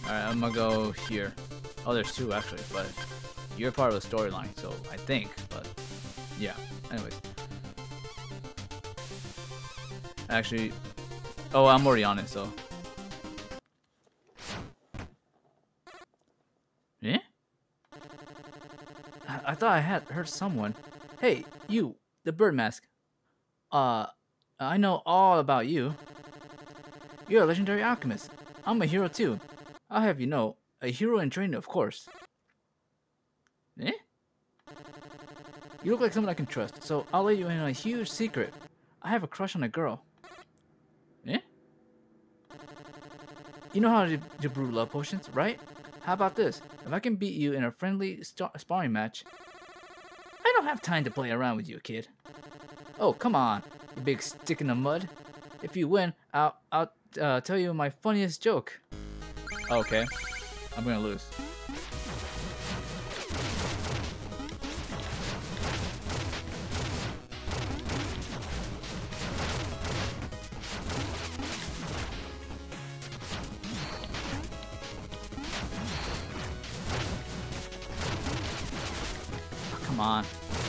Alright, I'm gonna go here. Oh, there's two actually, but you're part of the storyline, so I think, but yeah. Anyways. Actually, oh, I'm already on it, so. Eh? I thought I had heard someone. Hey, you, the bird mask. I know all about you. You're a legendary alchemist. I'm a hero too. I'll have you know, a hero in training, of course. Eh? You look like someone I can trust, so I'll let you in on a huge secret. I have a crush on a girl. Eh? You know how to brew love potions, right? How about this? If I can beat you in a friendly sparring match... I don't have time to play around with you, kid. Oh, come on, you big stick in the mud. If you win, I'll tell you my funniest joke. Okay, I'm gonna lose. Oh, come on.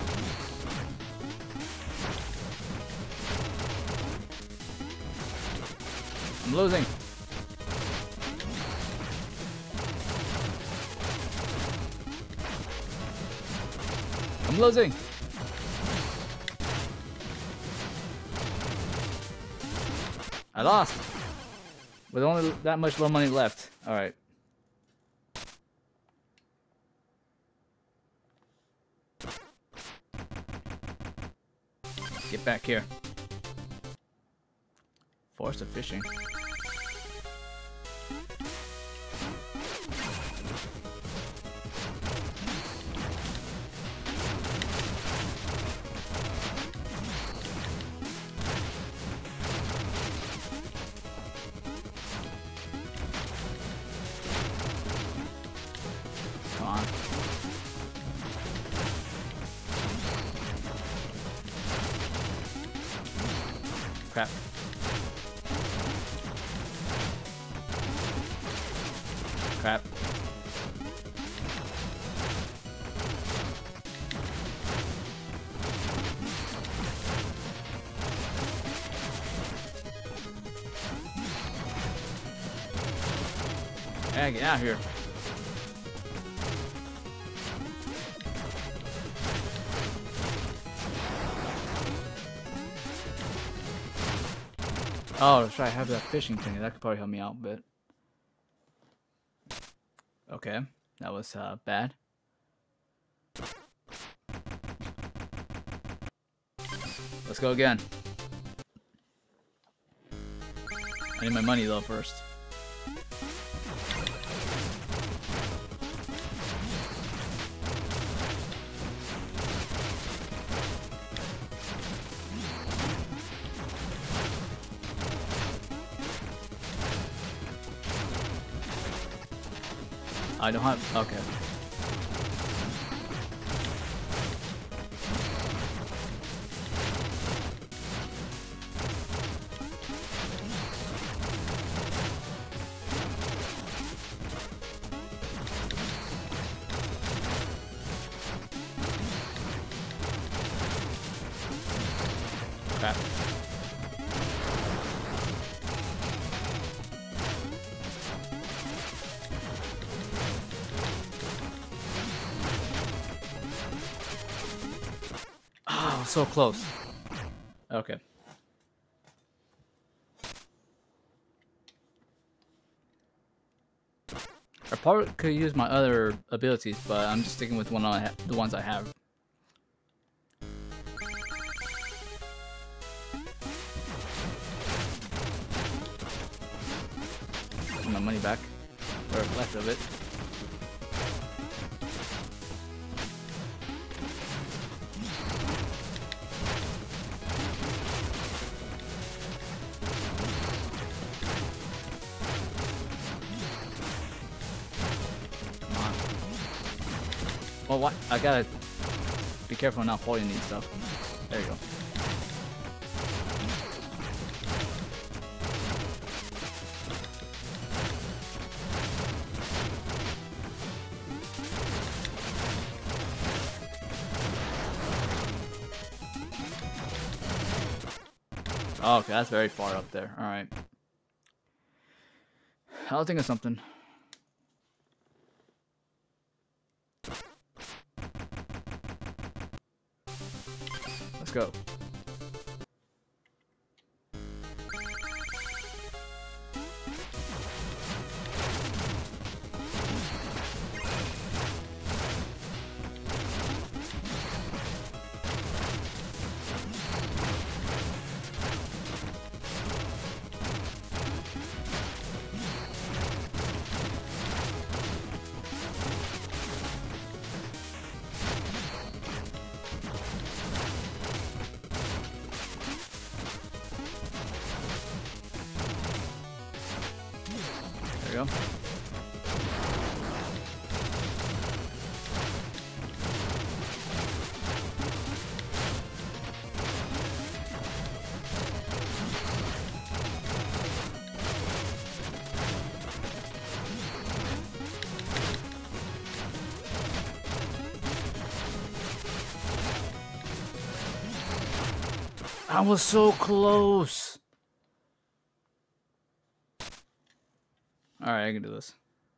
I'm losing. I'm losing. I lost. With only that much low money left. Alright. Get back here. Force of fishing. Come on. Crap. Crap. Hey, get out of here. Oh, that's right, I have that fishing thing. That could probably help me out a bit. Okay, that was bad. Let's go again. I need my money though first. I don't have... okay. Crap. Oh, so close. Okay. I probably could use my other abilities, but I'm just sticking with the ones I have. Get my money back, or left of it. Well, what? I gotta be careful not falling these stuff. There you go. Oh, okay, that's very far up there. All right. I'll think of something. Let's go. There we go. I was so close. All right, I can do this.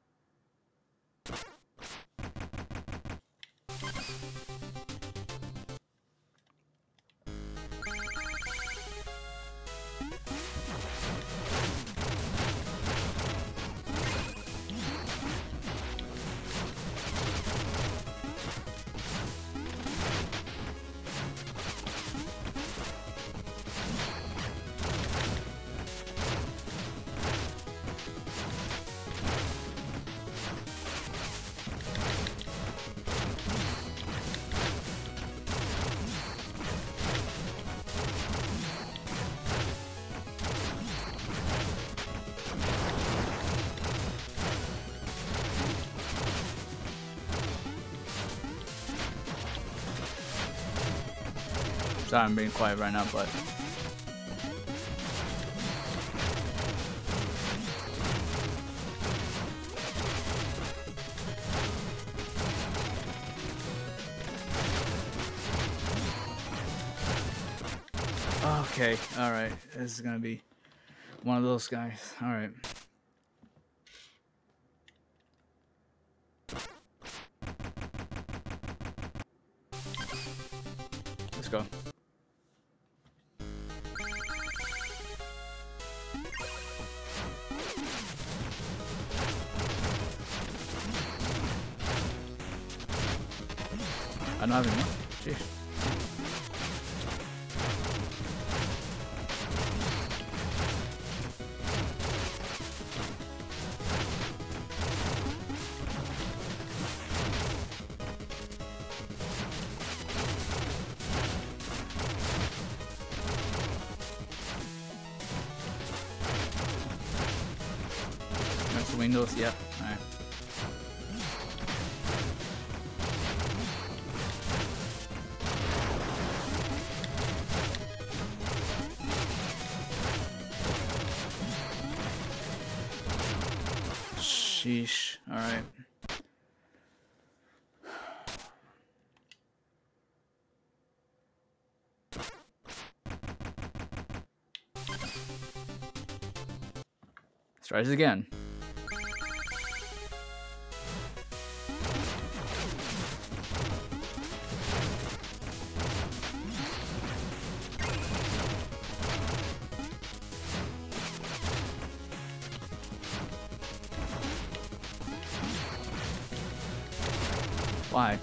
Sorry, I'm being quiet right now, but okay. All right, this is gonna be one of those guys. All right. Let's go. I don't have any more. Jeez. That's Windows, yep. Alright. Sheesh. Alright. Let's try this again. Why?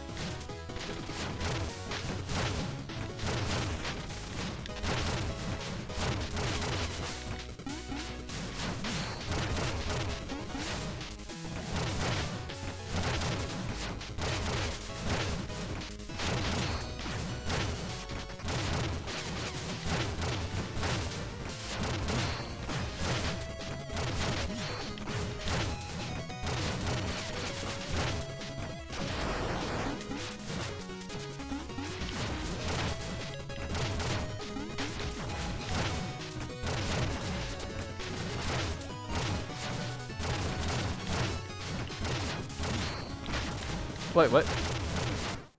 Wait, what?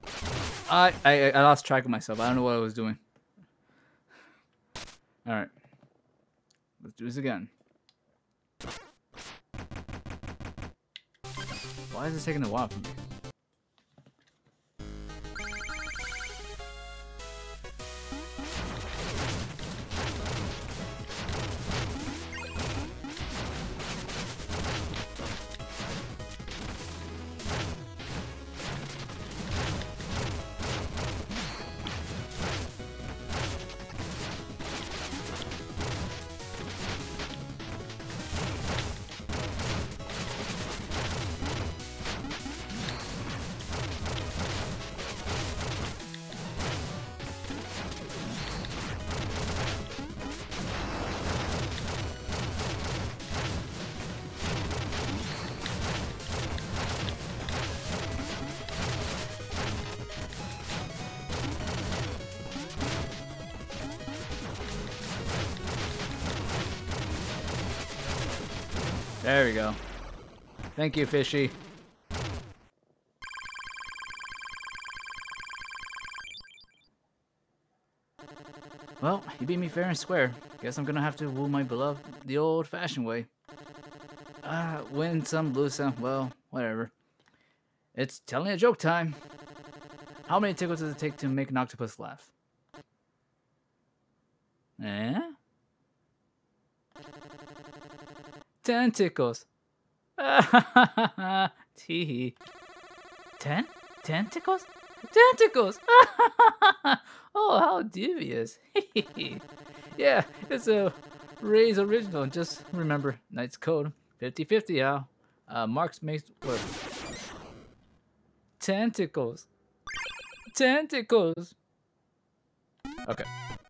I lost track of myself. I don't know what I was doing. All right. Let's do this again. Why is this taking a while for me? There we go. Thank you, Fishy. Well, you beat me fair and square. Guess I'm gonna have to woo my beloved the old-fashioned way. Win some, lose some. Well, whatever. It's telling a joke time. How many tickles does it take to make an octopus laugh? Eh? 10 tickles. Tee. 10? Tentacles? Tentacles! Oh, how devious. Yeah, it's a Reize original. Just remember, Knight's Code 50/50, how Marks makes work. Tentacles. Tentacles. Okay.